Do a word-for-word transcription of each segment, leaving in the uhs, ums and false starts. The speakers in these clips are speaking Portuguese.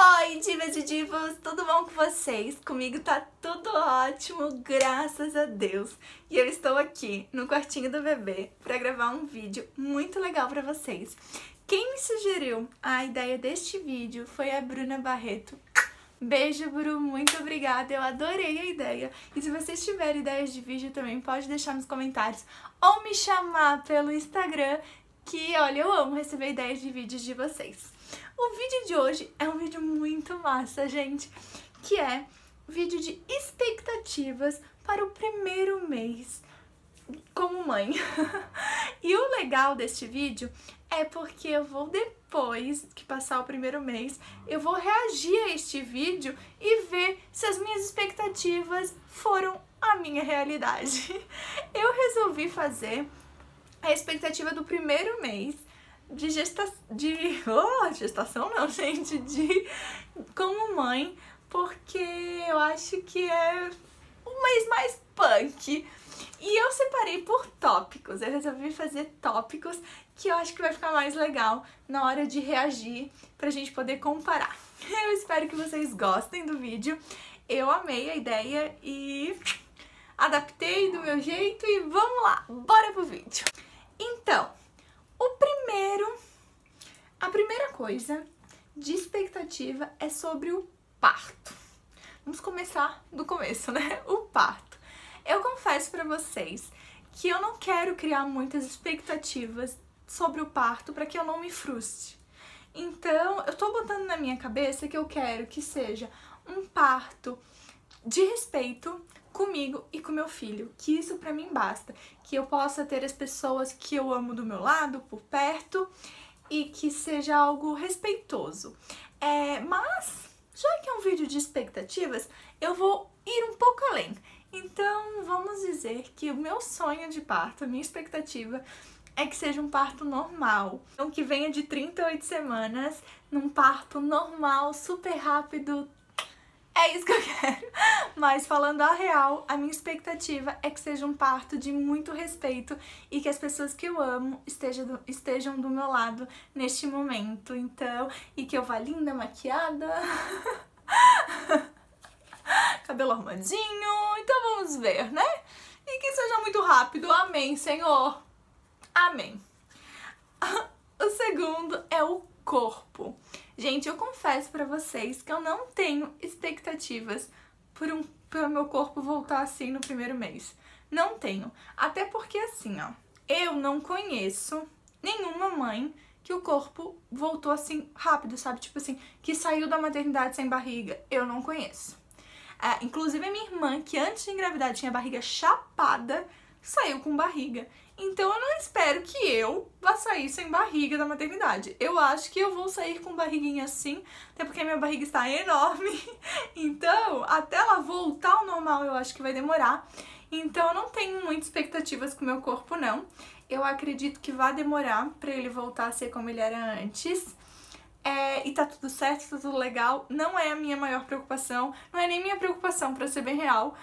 Oi, divas e divos, tudo bom com vocês? Comigo tá tudo ótimo, graças a Deus. E eu estou aqui no quartinho do bebê pra gravar um vídeo muito legal pra vocês. Quem me sugeriu a ideia deste vídeo foi a Bruna Barreto. Beijo, Bru, muito obrigada, eu adorei a ideia. E se vocês tiverem ideias de vídeo também, pode deixar nos comentários ou me chamar pelo Instagram, que olha, eu amo receber ideias de vídeos de vocês. O vídeo de hoje é um vídeo muito massa, gente, que é vídeo de expectativas para o primeiro mês como mãe. E o legal deste vídeo é porque eu vou, depois que passar o primeiro mês, eu vou reagir a este vídeo e ver se as minhas expectativas foram a minha realidade. Eu resolvi fazer a expectativa do primeiro mês de gestação, de oh, gestação não, gente, de como mãe, porque eu acho que é o mês mais punk. E eu separei por tópicos, eu resolvi fazer tópicos que eu acho que vai ficar mais legal na hora de reagir pra gente poder comparar. Eu espero que vocês gostem do vídeo, eu amei a ideia e adaptei do meu jeito e vamos lá, bora pro vídeo. Então, o primeiro, a primeira coisa de expectativa é sobre o parto. Vamos começar do começo, né? O parto. Eu confesso pra vocês que eu não quero criar muitas expectativas sobre o parto para que eu não me frustre. Então, eu tô botando na minha cabeça que eu quero que seja um parto de respeito comigo e com meu filho, que isso pra mim basta, que eu possa ter as pessoas que eu amo do meu lado, por perto, e que seja algo respeitoso. É, mas, já que é um vídeo de expectativas, eu vou ir um pouco além. Então, vamos dizer que o meu sonho de parto, a minha expectativa, é que seja um parto normal. Então, que venha de trinta e oito semanas, num parto normal, super rápido. É isso que eu quero. Mas falando a real, a minha expectativa é que seja um parto de muito respeito e que as pessoas que eu amo estejam do, estejam do meu lado neste momento. Então, e que eu vá linda, maquiada, cabelo arrumadinho. Então vamos ver, né? E que seja muito rápido. Amém, Senhor. Amém. O segundo é o corpo. Gente, eu confesso pra vocês que eu não tenho expectativas por um pelo meu corpo voltar assim no primeiro mês. Não tenho. Até porque assim, ó, eu não conheço nenhuma mãe que o corpo voltou assim rápido, sabe? Tipo assim, que saiu da maternidade sem barriga. Eu não conheço. É, inclusive a minha irmã, que antes de engravidar tinha barriga chapada, saiu com barriga. Então eu não espero que eu vá sair sem barriga da maternidade. Eu acho que eu vou sair com barriguinha assim, até porque minha barriga está enorme. Então, até ela voltar ao normal, eu acho que vai demorar. Então eu não tenho muitas expectativas com o meu corpo, não. Eu acredito que vai demorar pra ele voltar a ser como ele era antes. É, e tá tudo certo, tá tudo legal. Não é a minha maior preocupação, não é nem minha preocupação, pra ser bem real.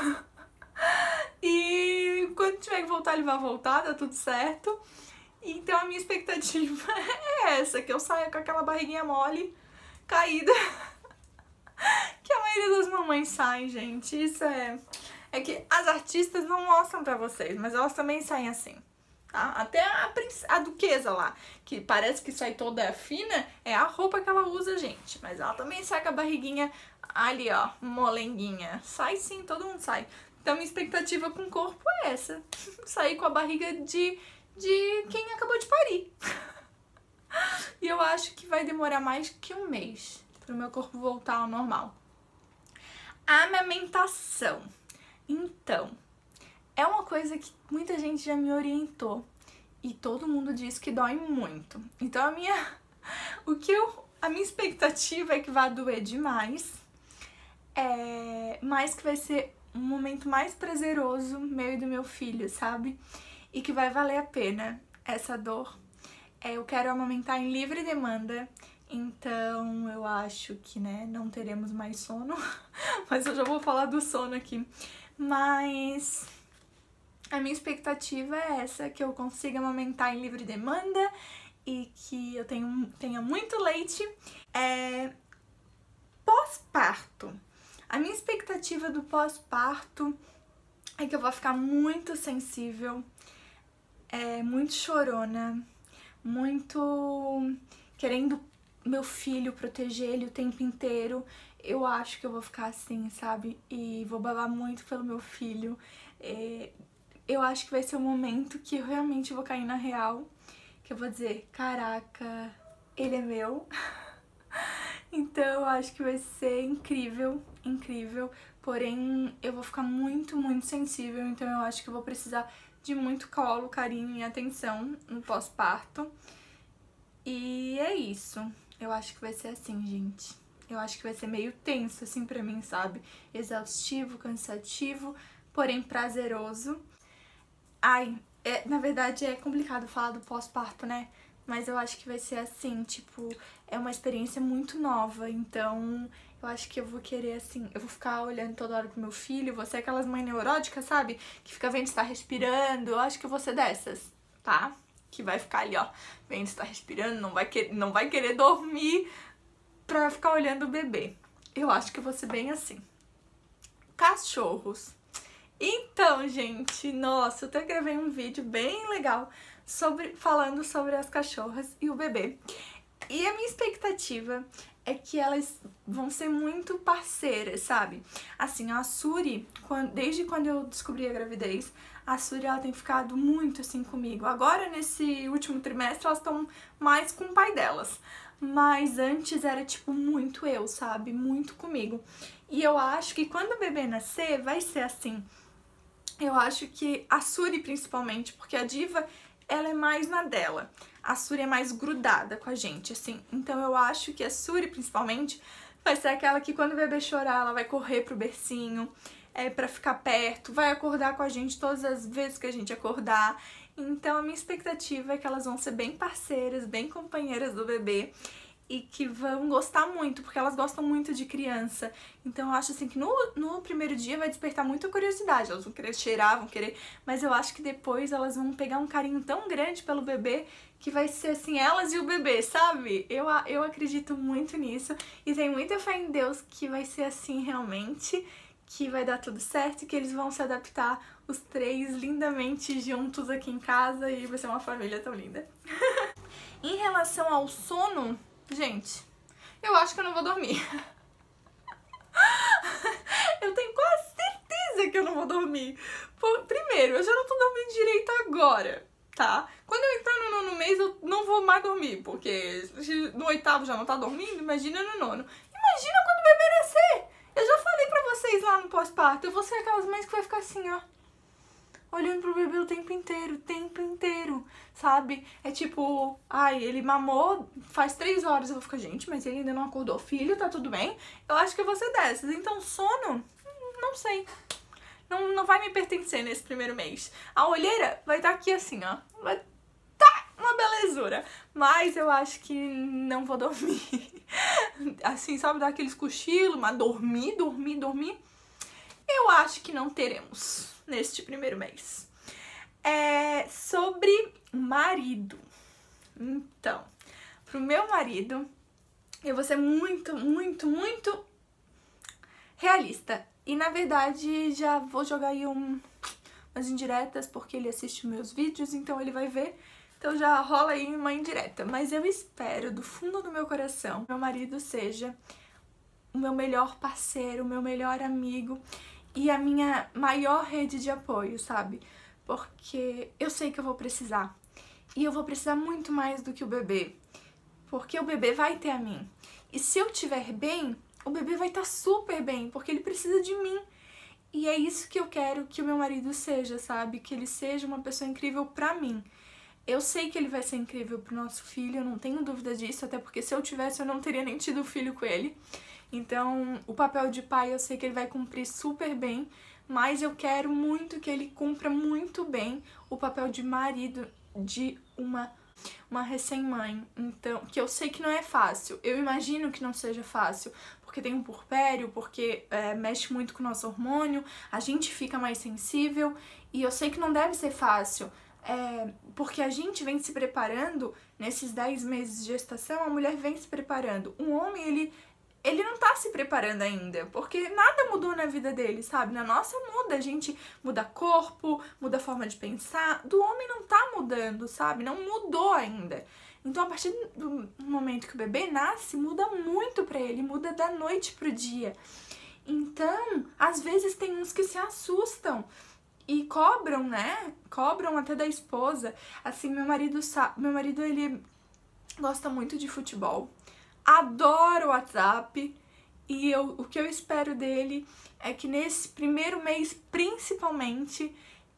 E quando tiver que voltar, ele vai voltar, tá tudo certo. Então a minha expectativa é essa, que eu saia com aquela barriguinha mole, caída, que a maioria das mamães saem, gente. Isso é... É que as artistas não mostram pra vocês, mas elas também saem assim, tá? Até a, princ... a duquesa lá, que parece que sai toda fina, é a roupa que ela usa, gente. Mas ela também sai com a barriguinha ali, ó, molenguinha. Sai sim, todo mundo sai. Então, minha expectativa com o corpo é essa. Sair com a barriga de, de quem acabou de parir. E eu acho que vai demorar mais que um mês para o meu corpo voltar ao normal. A amamentação. Então, é uma coisa que muita gente já me orientou. E todo mundo diz que dói muito. Então, a minha, o que eu, a minha expectativa é que vai doer demais. É, mas que vai ser um momento mais prazeroso meu e do meu filho, sabe? E que vai valer a pena essa dor. É, eu quero amamentar em livre demanda, então eu acho que, né, não teremos mais sono. Mas eu já vou falar do sono aqui. Mas a minha expectativa é essa, que eu consiga amamentar em livre demanda e que eu tenho, tenha muito leite. É, expectativa do pós-parto é que eu vou ficar muito sensível, é, muito chorona, muito querendo meu filho, proteger ele o tempo inteiro. Eu acho que eu vou ficar assim, sabe? E vou babar muito pelo meu filho. É, eu acho que vai ser o momento que eu realmente vou cair na real, que eu vou dizer, caraca, ele é meu. Então eu acho que vai ser incrível, incrível. Porém, eu vou ficar muito, muito sensível, então eu acho que eu vou precisar de muito colo, carinho e atenção no pós-parto. E é isso. Eu acho que vai ser assim, gente. Eu acho que vai ser meio tenso, assim, pra mim, sabe? Exaustivo, cansativo, porém prazeroso. Ai, é, na verdade é complicado falar do pós-parto, né? Mas eu acho que vai ser assim, tipo, é uma experiência muito nova, então eu acho que eu vou querer, assim, eu vou ficar olhando toda hora pro meu filho, vou ser aquelas mães neuróticas, sabe? Que fica vendo se tá respirando, eu acho que eu vou ser dessas, tá? Que vai ficar ali, ó, vendo se tá respirando, não vai, querer, não vai querer dormir pra ficar olhando o bebê. Eu acho que eu vou ser bem assim. Cachorros. Então, gente, nossa, eu até gravei um vídeo bem legal sobre, falando sobre as cachorras e o bebê. E a minha expectativa é que elas vão ser muito parceiras, sabe? Assim, a Suri, quando, desde quando eu descobri a gravidez, a Suri, ela tem ficado muito assim comigo. Agora, nesse último trimestre, elas estão mais com o pai delas. Mas antes era, tipo, muito eu, sabe? Muito comigo. E eu acho que quando o bebê nascer, vai ser assim. Eu acho que a Suri, principalmente, porque a Diva, ela é mais na dela. A Suri é mais grudada com a gente, assim. Então eu acho que a Suri, principalmente, vai ser aquela que quando o bebê chorar, ela vai correr pro bercinho, é, pra ficar perto, vai acordar com a gente todas as vezes que a gente acordar. Então a minha expectativa é que elas vão ser bem parceiras, bem companheiras do bebê e que vão gostar muito, porque elas gostam muito de criança. Então eu acho assim que no, no primeiro dia vai despertar muita curiosidade, elas vão querer cheirar, vão querer... Mas eu acho que depois elas vão pegar um carinho tão grande pelo bebê que vai ser assim, elas e o bebê, sabe? Eu, eu acredito muito nisso e tenho muita fé em Deus que vai ser assim realmente, que vai dar tudo certo e que eles vão se adaptar os três lindamente juntos aqui em casa e vai ser uma família tão linda. Em relação ao sono, gente, eu acho que eu não vou dormir. Eu tenho quase certeza que eu não vou dormir. Por, primeiro, eu já não tô dormindo direito agora, tá? Quando eu entrar no nono mês, eu não vou mais dormir, porque no oitavo já não tá dormindo, imagina no nono. Imagina quando o bebê nascer! Eu já falei pra vocês lá no pós-parto, eu vou ser aquelas mães que vai ficar assim, ó, olhando pro bebê o tempo inteiro, o tempo inteiro, sabe? É tipo, ai, ele mamou faz três horas, eu vou ficar, gente, mas ele ainda não acordou, filho, tá tudo bem? Eu acho que eu vou ser dessas. Então, sono, não sei. Não, não vai me pertencer nesse primeiro mês. A olheira vai estar aqui assim, ó. Vai tá uma belezura. Mas eu acho que não vou dormir. Assim, sabe, dar aqueles cochilos, mas dormir, dormir, dormir. Eu acho que não teremos neste primeiro mês. É sobre marido. Então, pro meu marido, eu vou ser muito, muito, muito realista. E, na verdade, já vou jogar aí um, umas indiretas, porque ele assiste meus vídeos, então ele vai ver. Então já rola aí uma indireta. Mas eu espero, do fundo do meu coração, que meu marido seja o meu melhor parceiro, o meu melhor amigo e a minha maior rede de apoio, sabe? Porque eu sei que eu vou precisar. E eu vou precisar muito mais do que o bebê. Porque o bebê vai ter a mim. E se eu estiver bem, o bebê vai estar super bem, porque ele precisa de mim. E é isso que eu quero que o meu marido seja, sabe? Que ele seja uma pessoa incrível pra mim. Eu sei que ele vai ser incrível pro nosso filho, eu não tenho dúvida disso, até porque se eu tivesse, eu não teria nem tido filho com ele. Então, o papel de pai eu sei que ele vai cumprir super bem, mas eu quero muito que ele cumpra muito bem o papel de marido de uma, uma recém-mãe. Então, que eu sei que não é fácil, eu imagino que não seja fácil, porque tem um puerpério, porque é, mexe muito com o nosso hormônio, a gente fica mais sensível, e eu sei que não deve ser fácil. É, porque a gente vem se preparando, nesses dez meses de gestação, a mulher vem se preparando. Um homem, ele ele não tá se preparando ainda, porque nada mudou na vida dele, sabe? Na nossa muda, a gente muda corpo, muda forma de pensar, do homem não tá mudando, sabe? Não mudou ainda. Então, a partir do momento que o bebê nasce, muda muito pra ele, muda da noite pro dia. Então, às vezes tem uns que se assustam e cobram, né? Cobram até da esposa. Assim, meu marido sabe, meu marido, ele gosta muito de futebol, adora o WhatsApp, e eu, o que eu espero dele é que nesse primeiro mês, principalmente,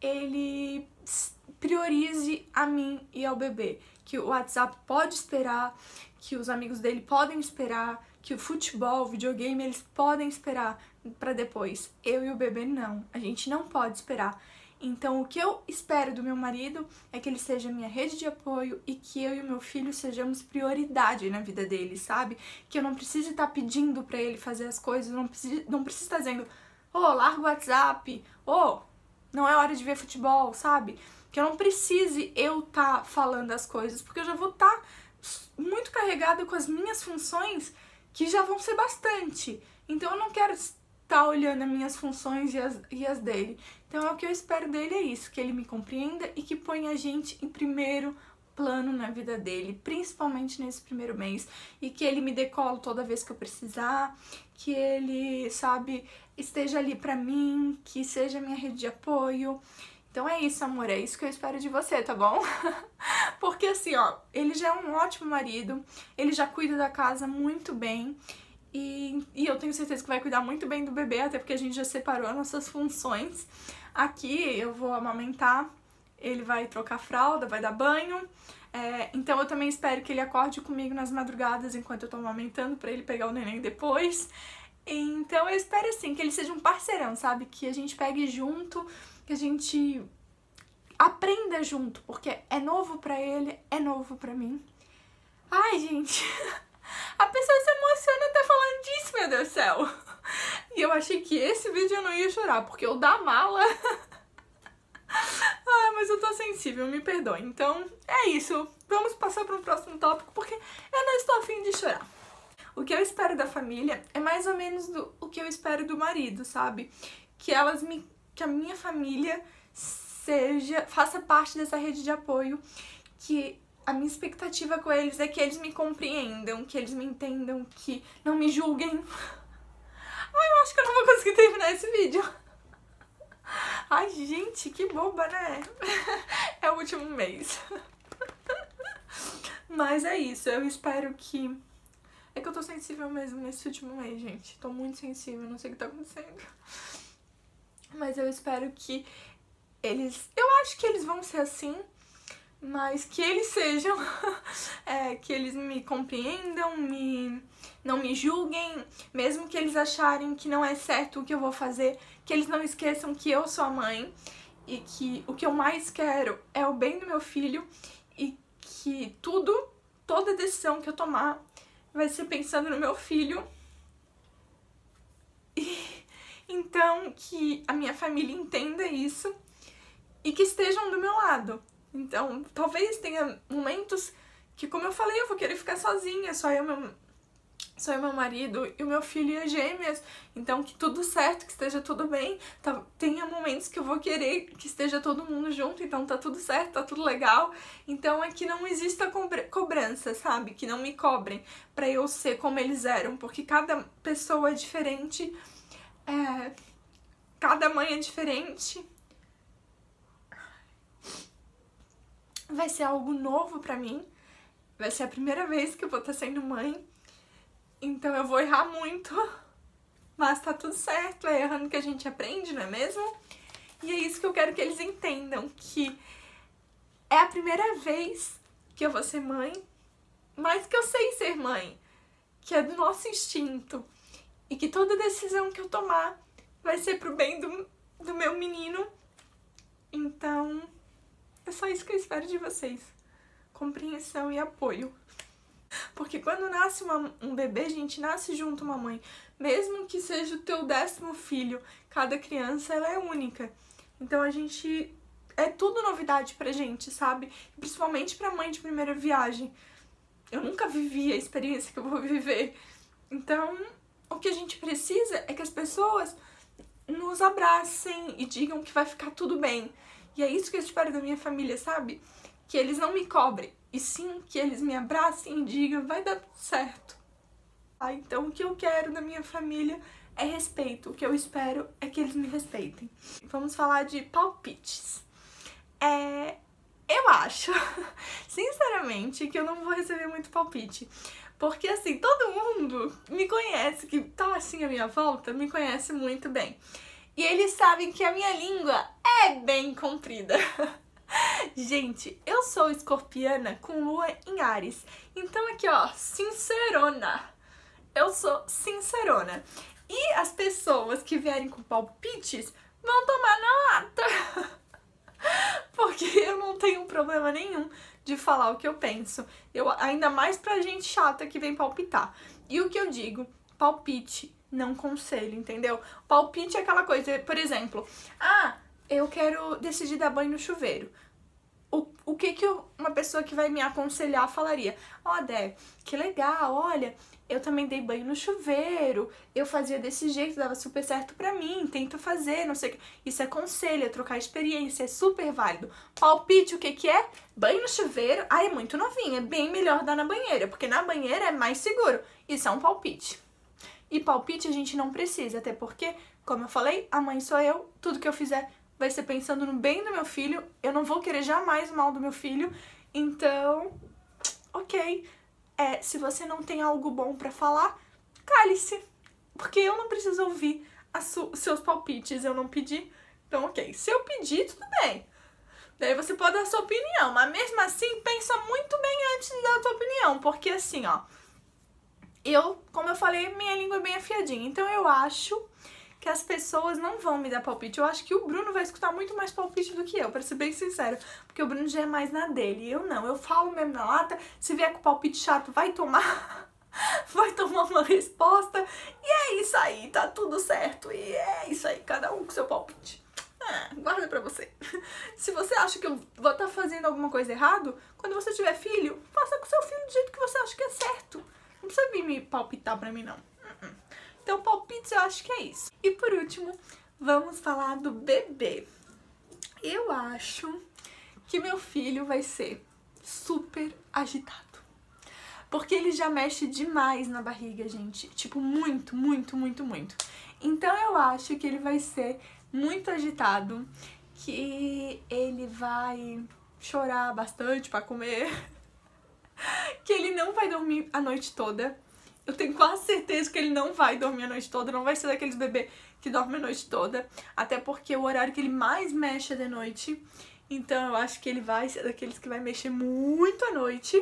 ele priorize a mim e ao bebê. Que o WhatsApp pode esperar, que os amigos dele podem esperar, que o futebol, o videogame, eles podem esperar pra depois. Eu e o bebê não, a gente não pode esperar. Então, o que eu espero do meu marido é que ele seja minha rede de apoio e que eu e o meu filho sejamos prioridade na vida dele, sabe? Que eu não precise estar pedindo pra ele fazer as coisas, não precise, não precise estar dizendo, ô, oh, larga o WhatsApp, ô, oh, não é hora de ver futebol, sabe? Que eu não precise eu estar falando as coisas, porque eu já vou estar muito carregada com as minhas funções, que já vão ser bastante. Então, eu não quero tá olhando as minhas funções e as, e as dele. Então, é o que eu espero dele, é isso, que ele me compreenda e que ponha a gente em primeiro plano na vida dele, principalmente nesse primeiro mês, e que ele me dê colo toda vez que eu precisar, que ele, sabe, esteja ali pra mim, que seja minha rede de apoio. Então é isso, amor, é isso que eu espero de você, tá bom? Porque assim, ó, ele já é um ótimo marido, ele já cuida da casa muito bem, E, e eu tenho certeza que vai cuidar muito bem do bebê, até porque a gente já separou as nossas funções. Aqui eu vou amamentar, ele vai trocar fralda, vai dar banho. É, então eu também espero que ele acorde comigo nas madrugadas enquanto eu tô amamentando, pra ele pegar o neném depois. Então eu espero assim, que ele seja um parceirão, sabe? Que a gente pegue junto, que a gente aprenda junto, porque é novo pra ele, é novo pra mim. Ai, gente... A pessoa se emociona até falando disso, meu Deus do céu. E eu achei que esse vídeo eu não ia chorar, porque o da mala... Ah, mas eu tô sensível, me perdoe. Então, é isso. Vamos passar para o próximo tópico, porque eu não estou afim de chorar. O que eu espero da família é mais ou menos do, o que eu espero do marido, sabe? Que elas me... que a minha família seja... faça parte dessa rede de apoio, que... A minha expectativa com eles é que eles me compreendam, que eles me entendam, que não me julguem. Ai, eu acho que eu não vou conseguir terminar esse vídeo. Ai, gente, que boba, né? É o último mês. Mas é isso, eu espero que... É que eu tô sensível mesmo nesse último mês, gente. Tô muito sensível, não sei o que tá acontecendo. Mas eu espero que eles... Eu acho que eles vão ser assim... Mas que eles sejam, é, que eles me compreendam, me, não me julguem, mesmo que eles acharem que não é certo o que eu vou fazer, que eles não esqueçam que eu sou a mãe e que o que eu mais quero é o bem do meu filho e que tudo, toda decisão que eu tomar vai ser pensando no meu filho. E, então, que a minha família entenda isso e que estejam do meu lado. Então, talvez tenha momentos que, como eu falei, eu vou querer ficar sozinha, só eu, meu, só eu, meu marido e o meu filho e as gêmeas. Então, que tudo certo, que esteja tudo bem. Tá, tenha momentos que eu vou querer que esteja todo mundo junto, então tá tudo certo, tá tudo legal. Então, é que não exista cobrança, sabe? Que não me cobrem pra eu ser como eles eram, porque cada pessoa é diferente, é, cada mãe é diferente. Vai ser algo novo pra mim, vai ser a primeira vez que eu vou estar sendo mãe, então eu vou errar muito, mas tá tudo certo, é errando que a gente aprende, não é mesmo? E é isso que eu quero que eles entendam, que é a primeira vez que eu vou ser mãe, mas que eu sei ser mãe, que é do nosso instinto, e que toda decisão que eu tomar vai ser pro bem do, do meu menino, então... É só isso que eu espero de vocês. Compreensão e apoio. Porque quando nasce uma, um bebê, a gente nasce junto uma mãe. Mesmo que seja o teu décimo filho, cada criança ela é única. Então a gente... É tudo novidade pra gente, sabe? Principalmente pra mãe de primeira viagem. Eu nunca vivi a experiência que eu vou viver. Então, o que a gente precisa é que as pessoas nos abracem e digam que vai ficar tudo bem. E é isso que eu espero da minha família, sabe? Que eles não me cobrem, e sim que eles me abracem e digam, vai dar tudo certo. Ah, então o que eu quero da minha família é respeito. O que eu espero é que eles me respeitem. Vamos falar de palpites. É... Eu acho, sinceramente, que eu não vou receber muito palpite. Porque, assim, todo mundo me conhece, que tá assim à minha volta, me conhece muito bem. E eles sabem que a minha língua é bem comprida. Gente, eu sou escorpiana com lua em Áries. Então aqui, ó, sincerona. Eu sou sincerona. E as pessoas que vierem com palpites vão tomar na lata. Porque eu não tenho problema nenhum de falar o que eu penso. Eu, ainda mais pra gente chata que vem palpitar. E o que eu digo? Palpite, não conselho, entendeu? Palpite é aquela coisa, por exemplo, ah, eu quero decidir dar banho no chuveiro. O, o que que eu, uma pessoa que vai me aconselhar falaria? Ó, oh, Dé, que legal, olha, eu também dei banho no chuveiro, eu fazia desse jeito, dava super certo pra mim, tento fazer, não sei o que. Isso é conselho, é trocar experiência, é super válido. Palpite, o que que é? Banho no chuveiro, ah, é muito novinho, é bem melhor dar na banheira, porque na banheira é mais seguro. Isso é um palpite. E palpite a gente não precisa, até porque, como eu falei, a mãe sou eu, tudo que eu fizer vai ser pensando no bem do meu filho, eu não vou querer jamais o mal do meu filho, então, ok. É, se você não tem algo bom pra falar, cale-se, porque eu não preciso ouvir os seus palpites, eu não pedi, então ok. Se eu pedir, tudo bem. Daí você pode dar a sua opinião, mas mesmo assim, pensa muito bem antes de dar a tua opinião, porque assim, ó, eu, como eu falei, minha língua é bem afiadinha, então eu acho que as pessoas não vão me dar palpite. Eu acho que o Bruno vai escutar muito mais palpite do que eu, pra ser bem sincero. Porque o Bruno já é mais na dele. Eu não. Eu falo mesmo na lata. Se vier com palpite chato, vai tomar. Vai tomar uma resposta. E é isso aí. Tá tudo certo. E é isso aí. Cada um com seu palpite. Ah, guarda pra você. Se você acha que eu vou estar fazendo alguma coisa errado, quando você tiver filho, faça com seu filho do jeito que você acha que é certo. Não precisa vir me palpitar pra mim, não. Uh -uh. Então, palpites eu acho que é isso. E por último, vamos falar do bebê. Eu acho que meu filho vai ser super agitado. Porque ele já mexe demais na barriga, gente. Tipo, muito, muito, muito, muito. Então eu acho que ele vai ser muito agitado, que ele vai chorar bastante pra comer, que ele não vai dormir a noite toda. Eu tenho quase certeza que ele não vai dormir a noite toda, não vai ser daqueles bebês que dormem a noite toda, até porque o horário que ele mais mexe é de noite, então eu acho que ele vai ser daqueles que vai mexer muito à noite,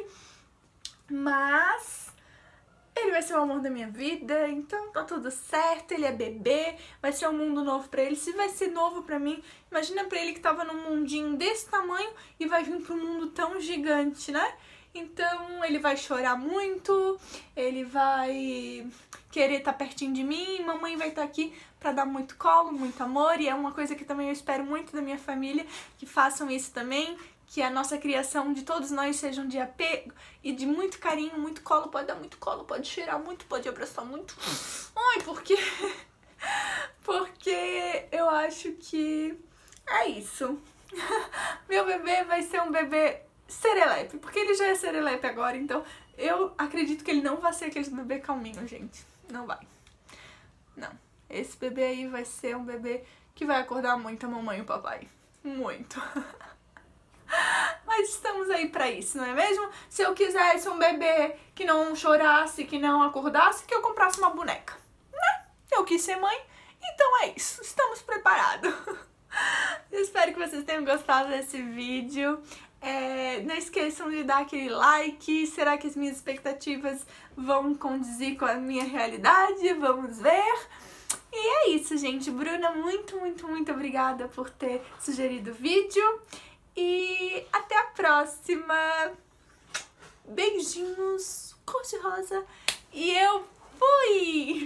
mas ele vai ser o amor da minha vida, então tá tudo certo, ele é bebê, vai ser um mundo novo pra ele. Se vai ser novo pra mim, imagina pra ele que tava num mundinho desse tamanho e vai vir pra um mundo tão gigante, né? Então ele vai chorar muito, ele vai querer estar pertinho de mim, mamãe vai estar aqui pra dar muito colo, muito amor, e é uma coisa que também eu espero muito da minha família, que façam isso também, que a nossa criação de todos nós seja um de apego e de muito carinho, muito colo, pode dar muito colo, pode cheirar muito, pode abraçar muito. Ai, porque... porque eu acho que é isso. Meu bebê vai ser um bebê serelepe, porque ele já é serelepe agora, então eu acredito que ele não vai ser aqueles bebê calminho, gente. Não vai. Não. Esse bebê aí vai ser um bebê que vai acordar muito a mamãe e o papai. Muito. Mas estamos aí pra isso, não é mesmo? Se eu quisesse um bebê que não chorasse, que não acordasse, que eu comprasse uma boneca, né? Eu quis ser mãe, então é isso. Estamos preparados. Eu espero que vocês tenham gostado desse vídeo. É, não esqueçam de dar aquele like. Será que as minhas expectativas vão condizir com a minha realidade? Vamos ver. E é isso, gente. Bruna, muito, muito, muito obrigada por ter sugerido o vídeo. E até a próxima. Beijinhos, cor de rosa. E eu fui!